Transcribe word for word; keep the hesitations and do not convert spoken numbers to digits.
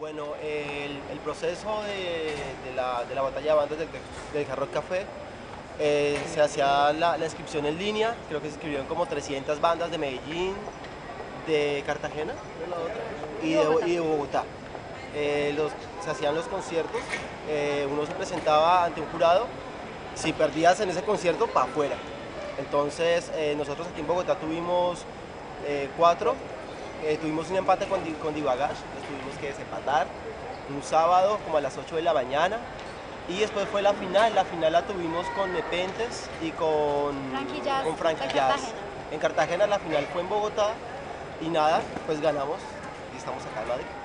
Bueno, el, el proceso de, de la, de la batalla de bandas del, del Hard Rock Café, eh, se hacía la, la inscripción en línea. Creo que se inscribieron como trescientas bandas de Medellín, de Cartagena, ¿no es la otra? Y Y de, Bogotá. y de Bogotá. Eh, los, se hacían los conciertos, eh, uno se presentaba ante un jurado. Si perdías en ese concierto, para afuera. Entonces, eh, nosotros aquí en Bogotá tuvimos eh, cuatro. Eh, tuvimos un empate con, con Divagash, nos tuvimos que desempatar un sábado como a las ocho de la mañana. Y después fue la final, la final la tuvimos con Nepentes y con Frankie Jazz con Frankie de Jazz. Cartagena. En Cartagena la final fue en Bogotá y nada, pues ganamos y estamos acá en Madrid.